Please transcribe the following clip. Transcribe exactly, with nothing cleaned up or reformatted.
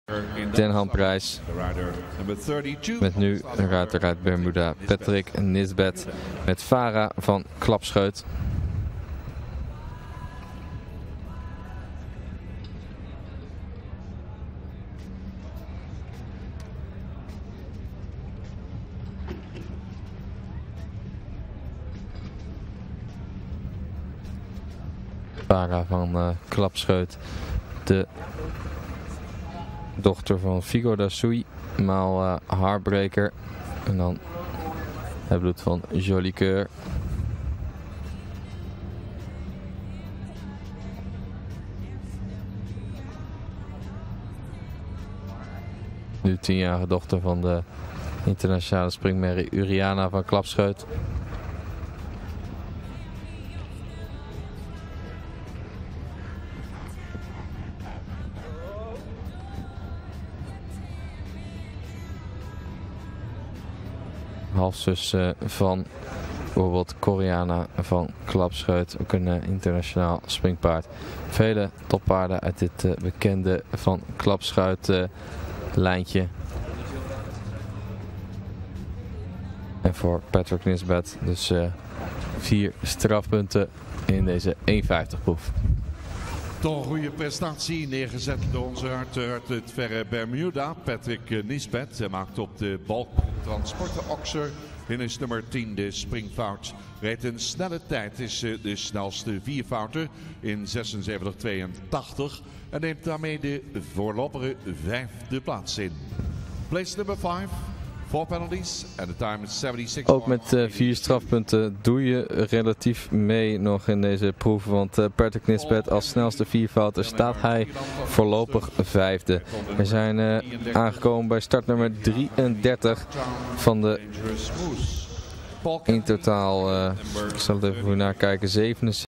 Denhamprijs. Met nu een ruiter uit Bermuda, Patrick Nisbet met Farah van Klapscheut. Farah van uh, Klapscheut, de dochter van Figo da Sui, maal uh, Heartbreaker. En dan het bloed van Jolicoeur. Nu tienjarige dochter van de internationale springmerrie Uriana van Klapscheut. Halfzus uh, van bijvoorbeeld Coriana van Klapscheut, ook een uh, internationaal springpaard. Vele toppaarden uit dit uh, bekende van Klapscheut uh, lijntje. En voor Patrick Nisbet dus uh, vier strafpunten in deze één vijftig proef. Toch een goede prestatie neergezet door onze uit, uit het verre Bermuda, Patrick Nisbet. Hij maakt op de balktransporten Oxer finish nummer tien de springfout. Rijdt een snelle tijd, is de snelste vierfouter in zesenzeventig tweeëntachtig en neemt daarmee de voorlopige vijfde plaats in. Place number vijf. Four penalties and the time is zevenenzeventig. Ook met uh, vier strafpunten doe je relatief mee nog in deze proef. Want uh, Patrick Nisbet als snelste vierfouter staat hij voorlopig vijfde. We zijn uh, aangekomen bij start nummer drieëndertig van de in totaal, uh, ik zal het even goed nakijken, zevenenzeventig.